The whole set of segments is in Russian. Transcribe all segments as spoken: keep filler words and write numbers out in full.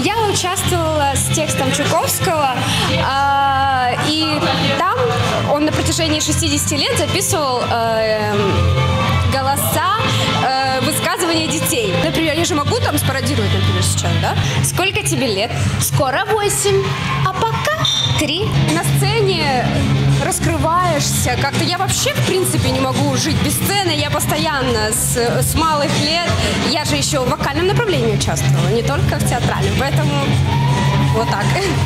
Я участвовала с текстом Чуковского, э, и там он на протяжении шестидесяти лет записывал э, голоса э, высказывания детей. Например, я же могу там спародировать, например, сейчас, да? Сколько тебе лет? Скоро восемь. А пока три. На сцене раскрываешься. Как-то я вообще, в принципе, не могу жить без сцены. Я постоянно с, с малых лет. Я же еще в вокальном направлении участвовала, не только в театральном. Поэтому вот так.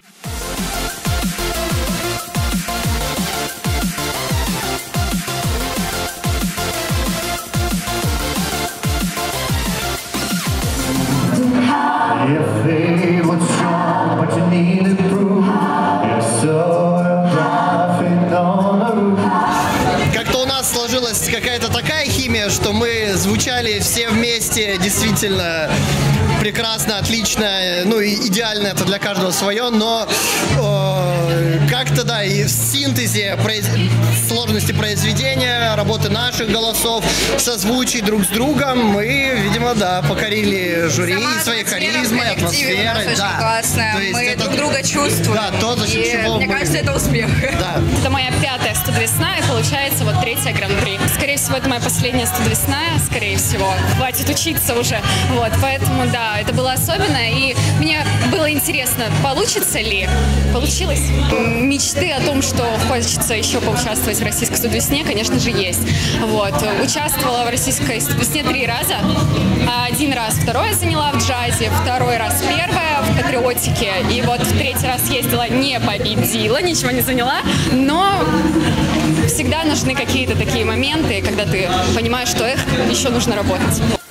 If they would show what you need to prove, you're so perfect on the roof. Как-то у нас сложилась какая-то такая химия, что мы звучали все вместе действительно прекрасно, отлично, ну и идеально это для каждого свое, но э, как-то, да, и в синтезе произ... сложности произведения, работы наших голосов, созвучий друг с другом, мы, видимо, да, покорили жюри Сама своей атмосфера харизмой, в коллективе у нас атмосферой. очень Да. классная, То есть мы это... друг друга чувствуем. Да, то, за счет и, чего мне мы... кажется, это успех. Да. Это моя пятая студвесна, и получается вот третья гран-при. Скорее всего, это моя последняя студвесная, скорее всего. Хватит учиться уже. Вот, поэтому, да, это было особенно, и мне было интересно, получится ли. Получилось. Мечты о том, что хочется еще поучаствовать в российской студвесне, конечно же, есть. Вот. Участвовала в российской студвесне три раза. Один раз второе заняла в джазе, второй раз первое в патриотике, и вот в третий раз ездила, не победила, ничего не заняла, но всегда нужны какие-то такие моменты, когда ты понимаешь, что эх, еще нужно работать.